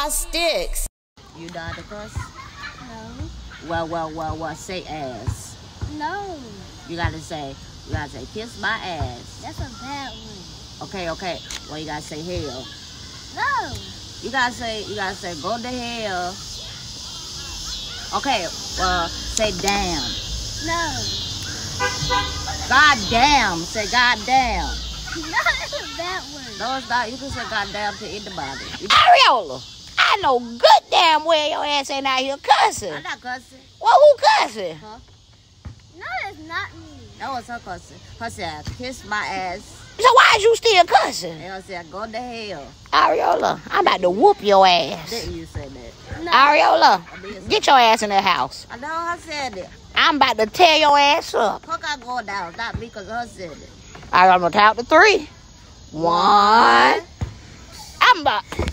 got sticks. You know how to cuss? No. Well, say ass. No. You gotta say, kiss my ass. That's a bad one. Okay. Well, you gotta say hell. No. You gotta say, go to hell. Okay, well, say damn. No. God damn. Say god damn. No, that's a bad one. No, it's not. You can say god damn to anybody. Areola, I know good damn well your ass ain't out here cussing. I'm not cussing. Well, who cussing? Huh? No, it's not me. That was her cussing. Her said, kiss my ass. So why is you still cussing? And her said, go to hell. Areola, I'm about to whoop your ass. Didn't you say that? No. Areola, get your ass in the house. I know her said it. I'm about to tear your ass up. Her got going down, not me, because her said it. I'm gonna count to 3. 1. I'm about.